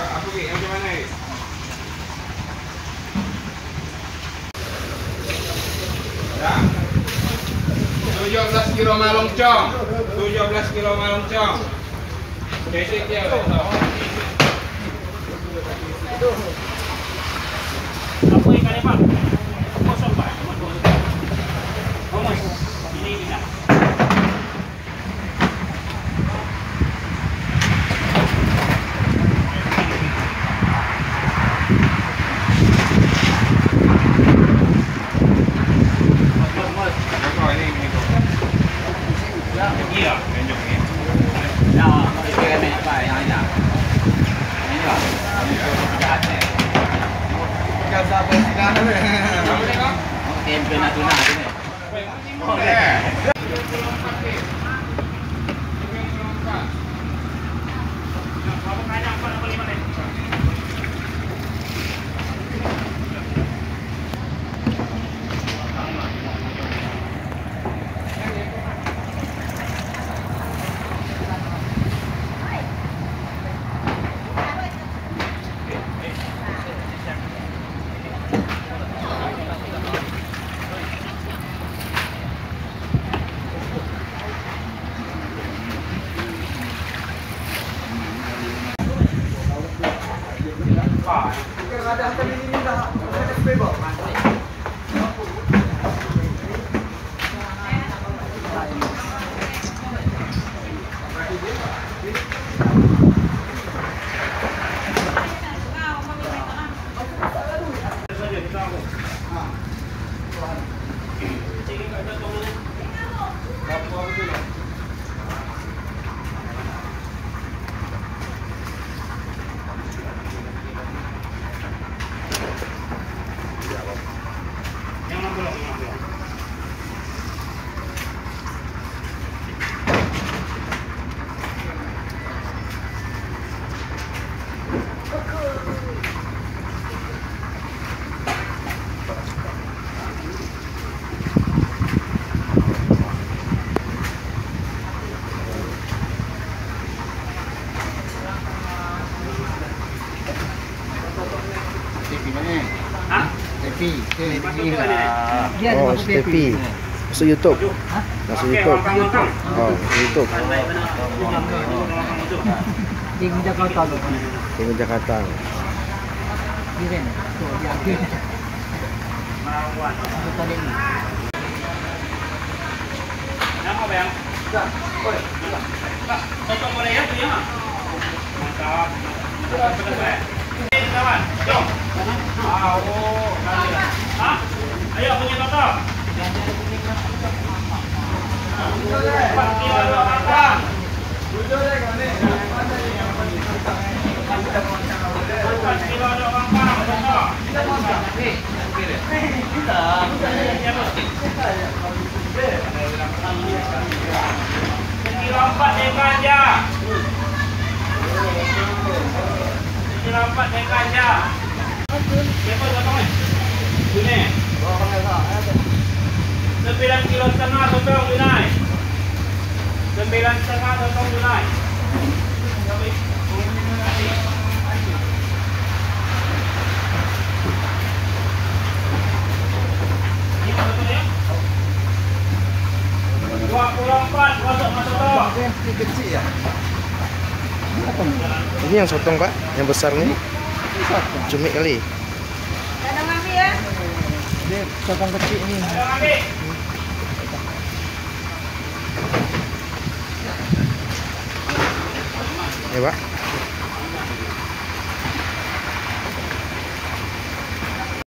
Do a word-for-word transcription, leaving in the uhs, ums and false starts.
Apa ni? Macam mana ni? Ya. tujuh belas kilo malongcong. tujuh belas kilo malongcong. Basic dia. Apa ikan ni, Pak? Kosong, Pak. Oh, Mas. Ini ikan. Iya, tunjuk ni. Ya, ini kan apa yang ini? Ini lah. Ini kan siapa sih kan? Kamu tengok. Tempe natuna ini. Boleh. Kamu kaya apa nak beli mana? Ada hantar ini dah ada sebab. Hah? Tepi, Masuk ke ni? Oh, Stepi. Masuk YouTube. Hah? Masuk Okey, YouTube. makan-makan. Oh, YouTube. King Jakarta tu. Tinggal Jakarta. Kiren. Tu dia kiren. Melawan. Betul ni. Nama bang? Dah. Oi. Pak, potong boleh ya punya? Mantap. Betul-betul. Ini kawan, jom. Ah, oh, kali. Hah? Ayo punya toto. Empat kilo dua makan. Empat kilo dua makan, toto. Kilo empat ikan aja. Kilo empat ikan aja. Siapa potong ni? Ini. Sembilan kilo setengah potong Junai. Sembilan setengah potong Junai. Ini potong ya? Dua puluh empat masuk masuk toh. Ini kecil ya. Ini yang sotong, Pak. Yang besar ni. Cumi kali. Ada mami ya? Dia sotong kecil ni. Ayo ambil. Ya, Pak.